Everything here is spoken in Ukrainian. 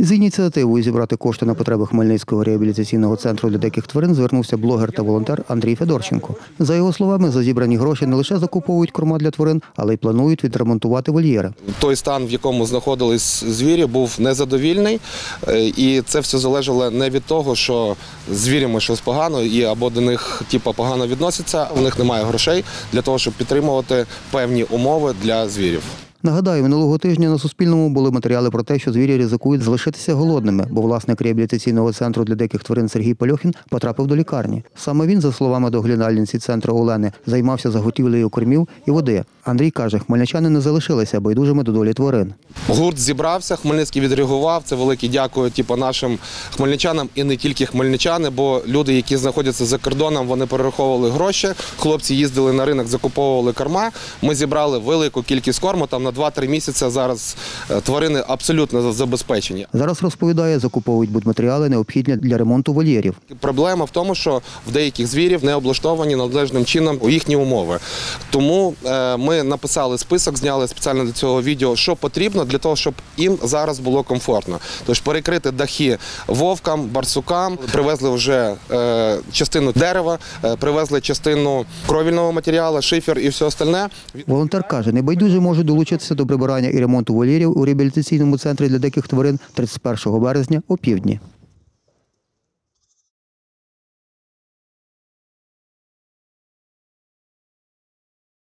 З ініціативою зібрати кошти на потреби Хмельницького реабілітаційного центру для диких тварин звернувся блогер та волонтер Андрій Федорченко. За його словами, за зібрані гроші не лише закуповують корма для тварин, але й планують відремонтувати вольєри. Той стан, в якому знаходились звірі, був незадовільний. І це все залежало не від того, що з звірями щось погано і або до них погано відносяться, у них немає грошей для того, щоб підтримувати певні умови для звірів. Нагадаю, минулого тижня на Суспільному були матеріали про те, що звірі ризикують залишитися голодними, бо власник реабілітаційного центру для диких тварин Сергій Пальохін потрапив до лікарні. Саме він, за словами доглядальниці центру Олени, займався заготівлею кормів і води. Андрій каже, хмельничани не залишилися байдужими до долі тварин. Гурт зібрався, Хмельницький відреагував. Це велике дякую нашим хмельничанам і не тільки хмельничани, бо люди, які знаходяться за кордоном, вони перераховували гроші. Хлопці їздили на ринок, закуповували корма. Ми зібрали велику кількість корму, там на 2-3 місяці зараз тварини абсолютно забезпечені. Зараз, розповідає, закуповують будматеріали, необхідні для ремонту вольєрів. Проблема в тому, що в деяких звірів не облаштовані належним чином їхні умови. Тому ми написали список, зняли спеціально для цього відео, що потрібно для того, щоб їм зараз було комфортно. Тож перекрити дахи вовкам, барсукам, привезли вже частину дерева, привезли частину кровільного матеріалу, шифер і все остальне. Волонтер каже, небайдужі можуть долучитися до прибирання і ремонту вольєрів у реабілітаційному центрі для диких тварин 31 березня о півдні.